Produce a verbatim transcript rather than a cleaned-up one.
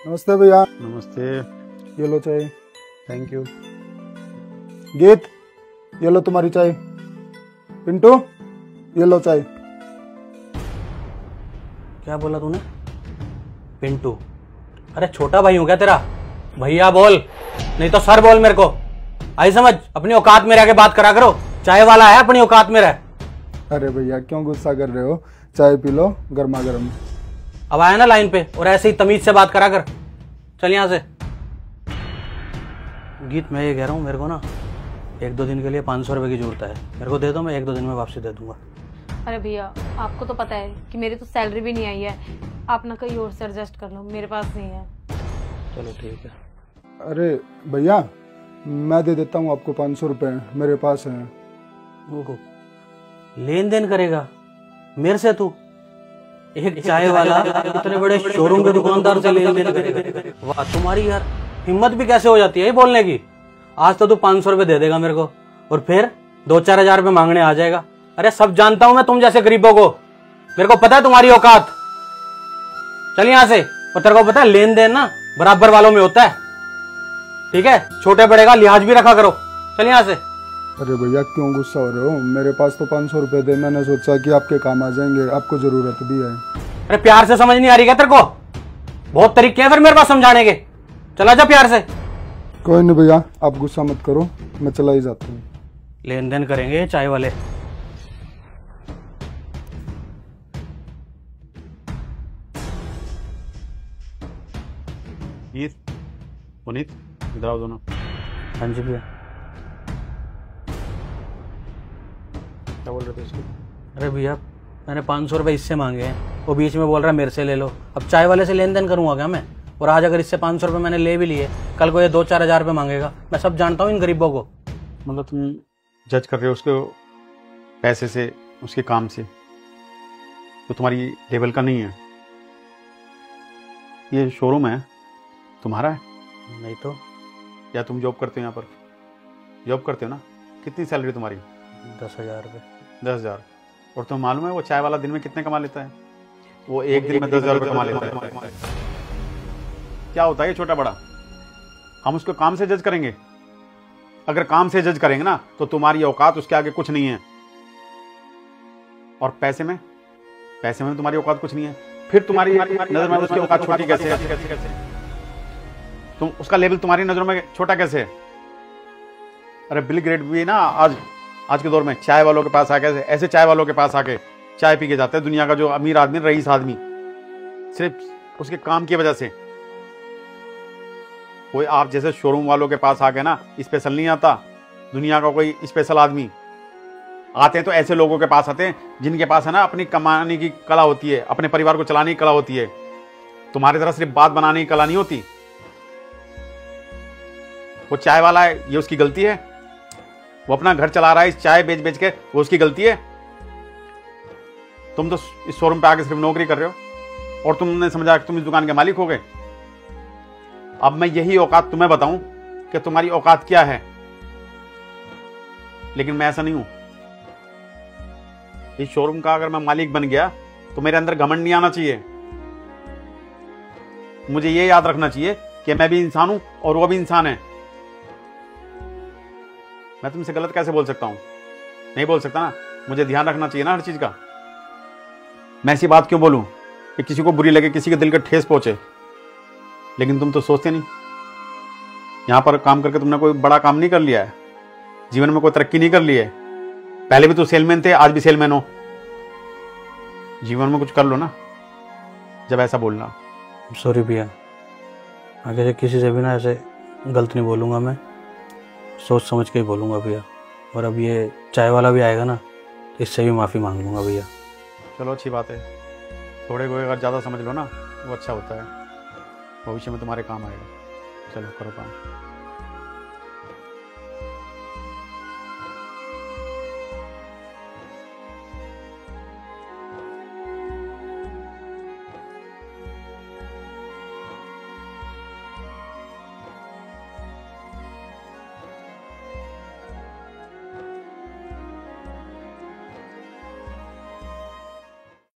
नमस्ते भैया। नमस्ते। ये लो चाय। Thank you. गीत, ये लो तुम्हारी चाय। पिंटू, ये लो चाय। क्या बोला तूने? पिंटू? अरे छोटा भाई हूं क्या तेरा? भैया बोल, नहीं तो सर बोल मेरे को। आई समझ, अपनी औकात में रह के बात करा करो। चाय वाला है, अपनी औकात में रह। अरे भैया क्यों गुस्सा कर रहे हो? चाय पी लो गर्मा गर्म। अब आया ना लाइन पे, और ऐसे ही तमीज से बात करा कर। चल यहां से। गीत, मैं ये कह रहा हूँ, मेरे को ना एक दो दिन के लिए पाँच सौ रुपये की जरूरत है। मेरे को दे दो, मैं एक दो दिन में वापसी दे दूंगा। अरे भैया, आपको तो पता है कि मेरी तो सैलरी भी नहीं आई है। आप ना कहीं और से एडजस्ट कर लो, मेरे पास नहीं है। चलो ठीक है। अरे भैया मैं दे देता हूँ आपको पाँच सौ रुपये, मेरे पास है। वो लेन देन करेगा मेरे से? तू एक चाय वाला इतने बड़े शोरूम के दुकानदार से लेन देन करेगा? वाह, तुम्हारी यार हिम्मत भी कैसे हो जाती है ये बोलने की। आज तो तू पाँच सौ रुपये दे देगा मेरे को, और फिर दो चार हजार रुपये मांगने आ जाएगा। अरे सब जानता हूं मैं तुम जैसे गरीबों को, मेरे को पता है तुम्हारी औकात। चल यहां से। और तेरे को पता है लेन देन ना बराबर वालों में होता है, ठीक है? छोटे बड़े का लिहाज भी रखा करो। चल यहां से। अरे भैया क्यों गुस्सा हो रहे हो? मेरे पास तो पाँच सौ रुपये थे, मैंने सोचा कि आपके काम आ जाएंगे, आपको जरूरत भी है। अरे प्यार से समझ नहीं आ रही क्या तेरे को? बहुत तरीके हैं फिर मेरे पास समझाने के। चला जा प्यार से। कोई नहीं भैया, आप गुस्सा मत करो, मैं चला ही जाता हूँ। लेन देन करेंगे चाय वाले। गीत, पुनीत, इधर आओ दोनों। हाँ जी भैया। क्या बोल रहे थे इसको? अरे भैया मैंने पाँच सौ रुपये इससे मांगे हैं, वो बीच में बोल रहा है मेरे से ले लो। अब चाय वाले से लेन देन करूँगा क्या मैं? और आज अगर इससे पाँच सौ रुपये मैंने ले भी लिए, कल को ये दो चार हजार रुपये मांगेगा। मैं सब जानता हूँ इन गरीबों को। मतलब तुम जज कर रहे हो उसको पैसे से, उसके काम से, तो तुम्हारी लेवल का नहीं है। ये शोरूम है तुम्हारा है? नहीं तो। या तुम जॉब करते हो यहाँ पर? जॉब करते हो ना? कितनी सैलरी तुम्हारी? दस हजार रुपये। दस हजार। और तुम्हें मालूम है वो चाय वाला दिन में कितने कमा लेता है? वो एक दिन में दस हजार रुपये कमा लेता है। क्या होता है ये छोटा बड़ा? हम उसको काम से जज करेंगे? अगर काम से जज करेंगे ना तो तुम्हारी औकात उसके आगे कुछ नहीं है। और पैसे में, पैसे में तुम्हारी औकात कुछ नहीं है। फिर तुम्हारी नजर में उसकी औकात छोटी कैसे है? तुम उसका लेवल तुम्हारी नजरों में छोटा कैसे है? अरे बिल ग्रेट भी ना आज आज के दौर में चाय वालों के पास आके, ऐसे चाय वालों के पास आके चाय पी के जाते हैं दुनिया का जो अमीर आदमी, रईस आदमी, सिर्फ उसके काम की वजह से। कोई आप जैसे शोरूम वालों के पास आके ना स्पेशल नहीं आता दुनिया का कोई स्पेशल आदमी। आते हैं तो ऐसे लोगों के पास आते हैं जिनके पास है ना अपनी कमाने की कला होती है, अपने परिवार को चलाने की कला होती है। तुम्हारी तरह सिर्फ बात बनाने की कला नहीं होती। वो चाय वाला है, ये उसकी गलती है? वो अपना घर चला रहा है इस चाय बेच बेच के, वो उसकी गलती है? तुम तो इस शोरूम पे आके सिर्फ नौकरी कर रहे हो और तुमने समझा कि तुम इस दुकान के मालिक हो गए। अब मैं यही औकात तुम्हें बताऊं कि तुम्हारी औकात क्या है, लेकिन मैं ऐसा नहीं हूं। इस शोरूम का अगर मैं मालिक बन गया तो मेरे अंदर घमंड नहीं आना चाहिए। मुझे ये याद रखना चाहिए कि मैं भी इंसान हूं और वो भी इंसान है। मैं तुमसे गलत कैसे बोल सकता हूं? नहीं बोल सकता ना। मुझे ध्यान रखना चाहिए ना हर चीज का। मैं ऐसी बात क्यों बोलूं कि किसी को बुरी लगे, किसी के दिल का ठेस पहुंचे? लेकिन तुम तो सोचते नहीं। यहां पर काम करके तुमने कोई बड़ा काम नहीं कर लिया है, जीवन में कोई तरक्की नहीं कर ली है। पहले भी तो सेलमैन थे, आज भी सेलमैन हो। जीवन में कुछ कर लो ना, जब ऐसा बोलना। सॉरी भैया, आगे से किसी से भी ना ऐसे गलत नहीं बोलूँगा मैं, सोच समझ के ही बोलूँगा भैया। और अब ये चाय वाला भी आएगा ना तो इससे भी माफ़ी मांग लूँगा भैया। चलो अच्छी बात है। थोड़े को अगर ज़्यादा समझ लो ना वो अच्छा होता है, भविष्य में तुम्हारे काम आएगा। चलो करो काम।